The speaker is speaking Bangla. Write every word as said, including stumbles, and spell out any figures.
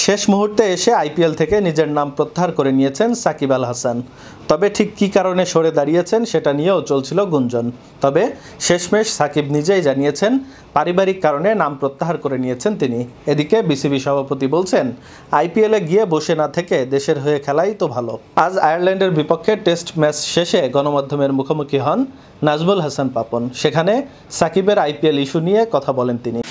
শেষ মুহূর্তে এসে আইপিএল থেকে নিজের নাম প্রত্যাহার করে নিয়েছেন সাকিব আল হাসান। তবে ঠিক কী কারণে সরে দাঁড়িয়েছেন সেটা নিয়েও চলছিল গুঞ্জন। তবে শেষমেশ সাকিব নিজেই জানিয়েছেন পারিবারিক কারণে নাম প্রত্যাহার করে নিয়েছেন তিনি। এদিকে বিসিবি সভাপতি বলছেন, আইপিএলে গিয়ে বসে না থেকে দেশের হয়ে খেলাই তো ভালো। আজ আয়ারল্যান্ডের বিপক্ষে টেস্ট ম্যাচ শেষে গণমাধ্যমের মুখোমুখি হন নাজমুল হাসান পাপন। সেখানে সাকিবের আইপিএল ইস্যু নিয়ে কথা বলেন তিনি।